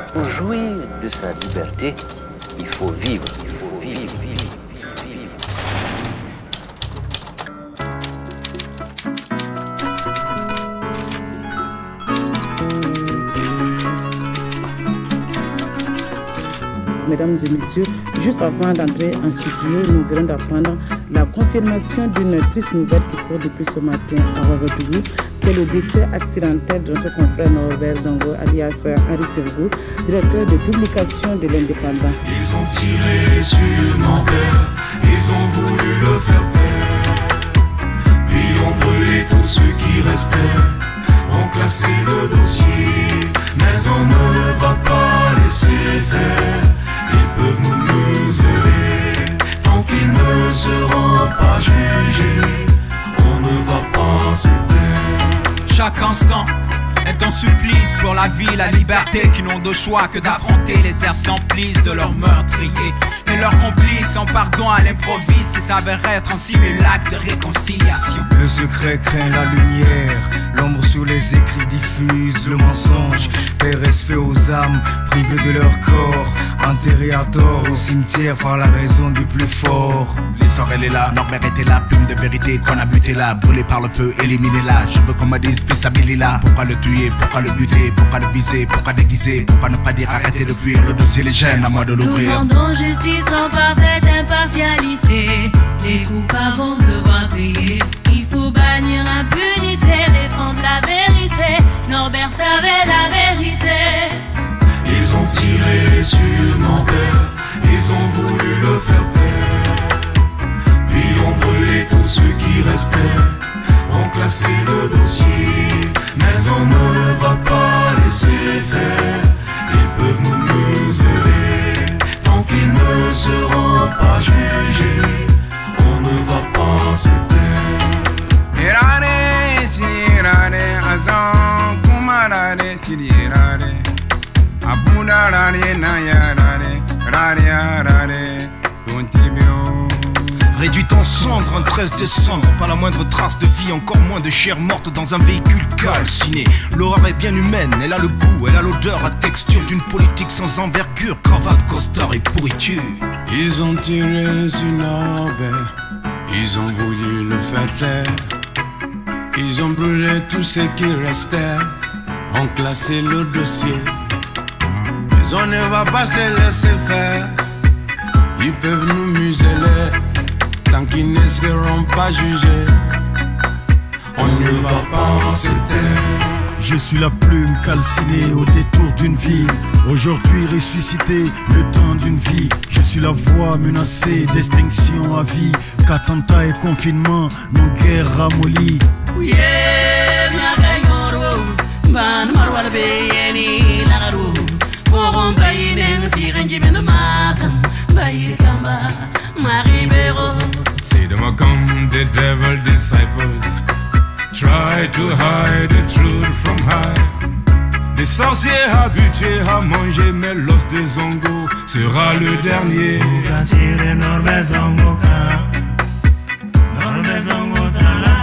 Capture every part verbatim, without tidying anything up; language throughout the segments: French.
Pour jouir de sa liberté, il faut vivre, il faut vivre, vivre, vivre, vivre. Mesdames et messieurs, juste avant d'entrer en studio, nous venons d'apprendre la confirmation d'une triste nouvelle qui court depuis ce matin à Ouagadougou. C'est le décès accidentel de notre confrère Norbert Zongo, alias Henri Sergou, directeur de publication de l'Indépendant. Ils ont tiré sur Norbert, ils ont voulu le faire taire, puis ont brûlé tous ceux qui restaient, ont classé le dossier, mais on ne va pas laisser faire. Ils peuvent nous museler, tant qu'ils ne seront pas jugés, on ne va pas se taire. Chaque instant est un supplice pour la vie, la liberté, qui n'ont de choix que d'affronter. Les airs s'emplissent de leurs meurtriers et leurs complices en pardon à l'improviste qui s'avère être un simulacre de réconciliation. Le secret craint la lumière, l'ombre sur les écrits diffuse le mensonge. Paix respect aux âmes privées de leur corps, enterrés à tort au cimetière par la raison du plus fort. L'histoire elle est là, Norbert était là, plume de vérité qu'on a buté là, brûlé par le feu, éliminé là. Je veux qu'on me dise fils Abili là. Pourquoi le tuer, pourquoi le buter, pourquoi le viser, pourquoi déguiser, pourquoi ne pas dire arrêtez de fuir, le dossier les gêne à moi de l'ouvrir. Nous rendons justice en parfaite impartialité, les coupables vont devoir payer. Il faut bannir l'impunité, défendre la vérité, Norbert savait la vérité. Ils ont tiré sur Norbert, ils ont voulu le faire taire, puis ont brûlé tous ceux qui restaient, ont classé le dossier, mais on ne va pas laisser faire. Ils peuvent nous museler, tant qu'ils ne seront pas jugés, on ne va pas se taire. Irare, sirare, azan, kumarare, sirare, abunarare, nayarare, rariarare, tontibio. Réduit en cendres un treize décembre, pas la moindre trace de vie, encore moins de chair morte dans un véhicule calciné. L'horreur est bien humaine, elle a le goût, elle a l'odeur, la texture d'une politique sans envergure, cravate, costard et pourriture. Ils ont tiré sur Norbert, ils ont voulu le faire taire, ils ont brûlé tous ceux qui restaient, ont classé le dossier, mais on ne va pas se laisser faire. Ils peuvent nous museler, tant qu'ils ne seront pas jugés, on ne va pas se taire. Je suis la plume calcinée au détour d'une vie, aujourd'hui ressuscité le temps d'une vie. Je suis la voix menacée d'extinction à vie, qu'attentat et confinement, nos guerres ramollies. See them a come, the devil disciples, try to hide the truth from high. Les sorciers habitués à manger, mais l'os de Zongo sera le dernier. Norbert Zongo, Norbert Zongo,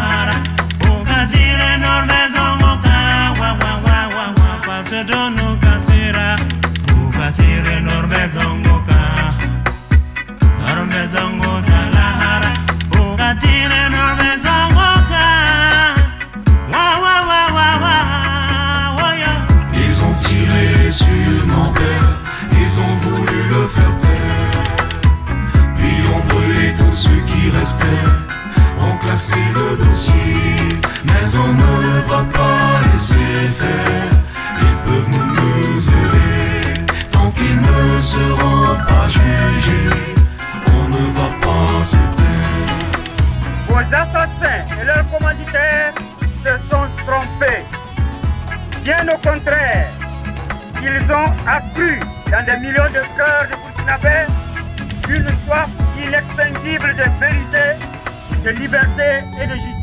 Norbert Zongo, wa wa wa wa wa, passe de nos cancera, ou va tirer Norbert Zongo, Norbert Zongo, Talahara, ou va tirer Norbert Zongo, wa wa wa wa wa wa ya. Ils ont tiré sur Norbert, ils ont voulu le faire taire, puis ont brûlé tous ceux qui restaient, ont classé le dossier, mais on ne va pas laisser faire. Ils peuvent nous museler, tant qu'ils ne seront pas jugés, on ne va pas se taire. Vos assassins et leurs commanditaires se sont trompés. Bien au contraire, ils ont accru dans des millions de cœurs de Burkinabés une soif inextinguible de vérité, de liberté et de justice.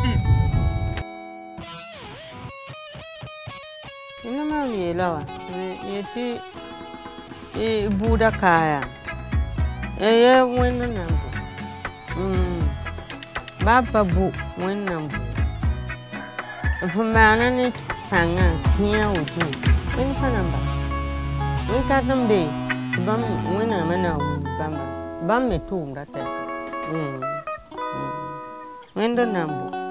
Ina mi lawa, yeti e buda kaya. Eye wena nambu. Mm. Baba bu wena nambu. Fumana ni panga siya utu. Wena panamba. in ka tambe bam wena mana bamba bam me tum da ta mm wenda nambu